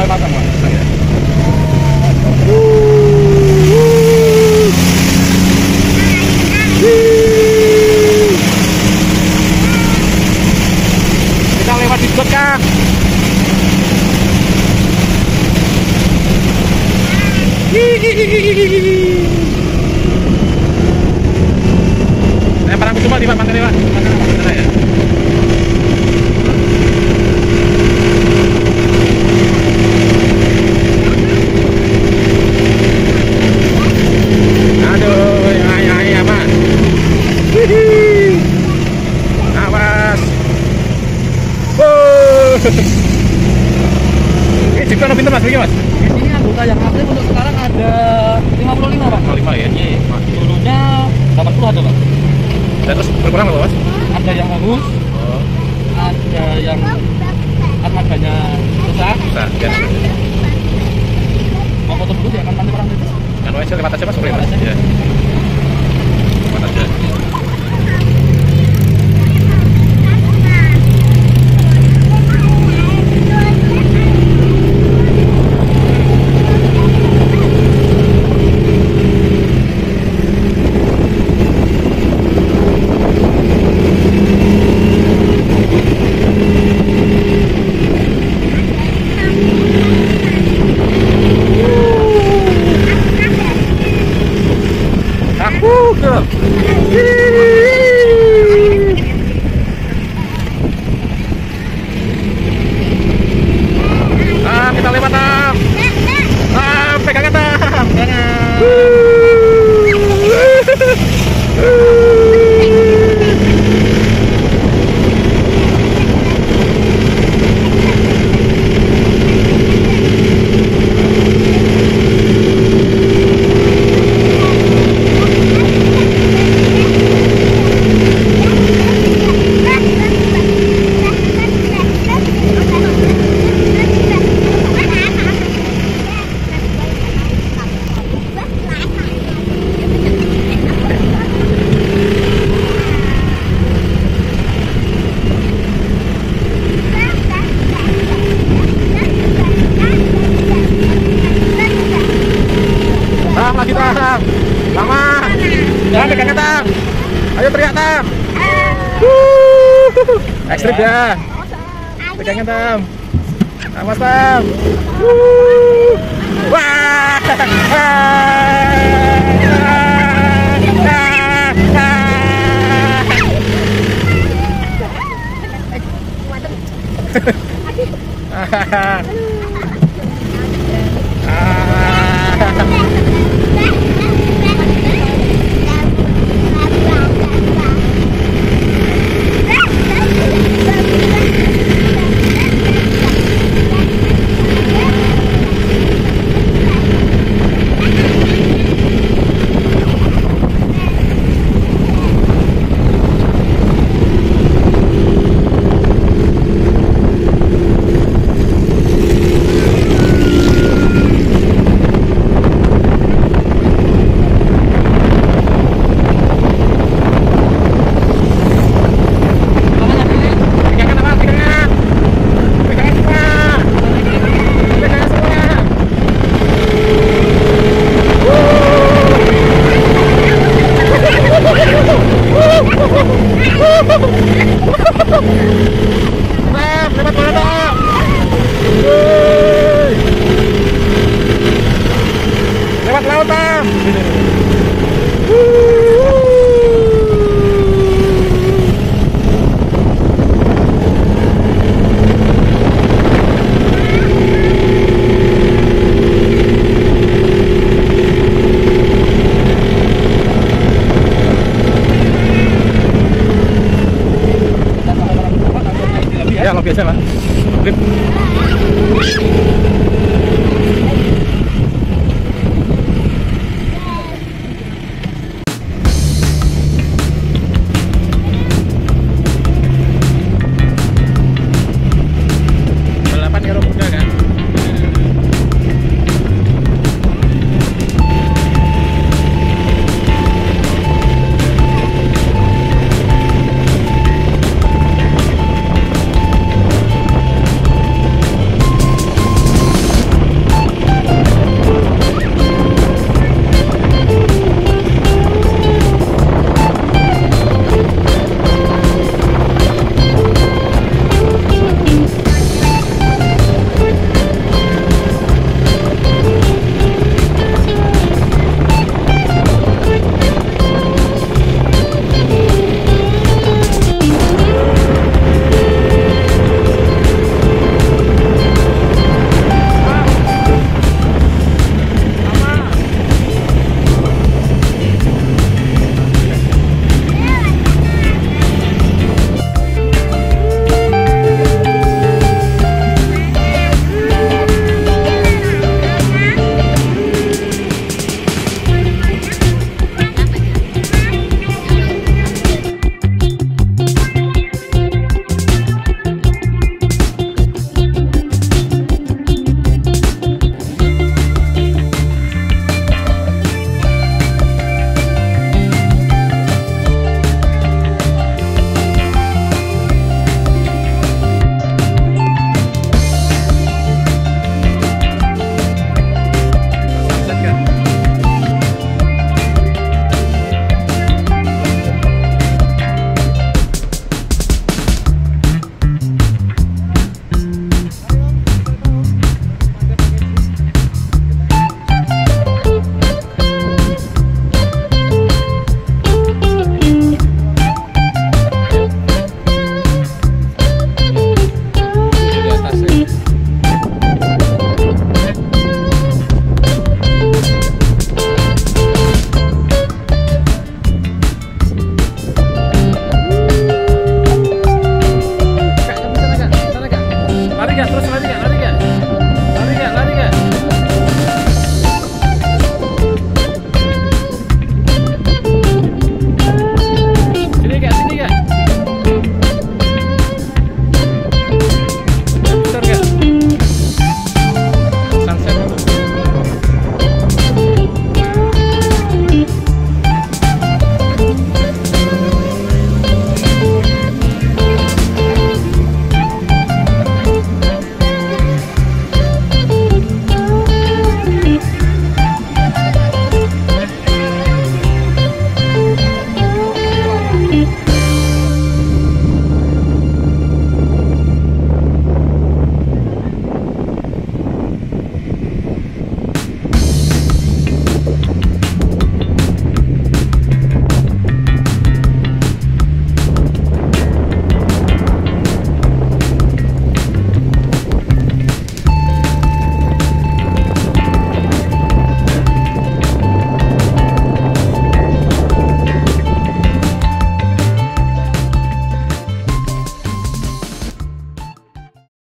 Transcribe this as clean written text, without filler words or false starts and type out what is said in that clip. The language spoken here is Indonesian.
mulai pasang, Mas. Kita lewat di got, Kang. Lempar aku cuma di pantai lewat. Mana ya? Aduh, ya, Mas. Awas. Ini jeep kan pinter, Mas, begini, Mas. Ini anggota yang aktif untuk sekarang ada 55, Pak. 55 ya? Iya. Dulunya 80 ada, Pak. Dan terus berkurang loh, Mas? Ada yang bagus, ada yang armadanya rusak. Nah, ya. Mau foto dulu ya, kan nanti orang itu. Anu aja lewat aja, Mas, boleh, Mas? Lewat aja. Iya. Lewat aja. Kita lewat, Tam. Pegangan, Tam. Lagi, Tam. Lama. Jangan pegangan, Tam. Ayo teriak, Tam. Ekstrim ya. Pegangan, Tam. Awas, Tam. Wah. Lewat laut, Tam. Ya, lo biasa, Pak.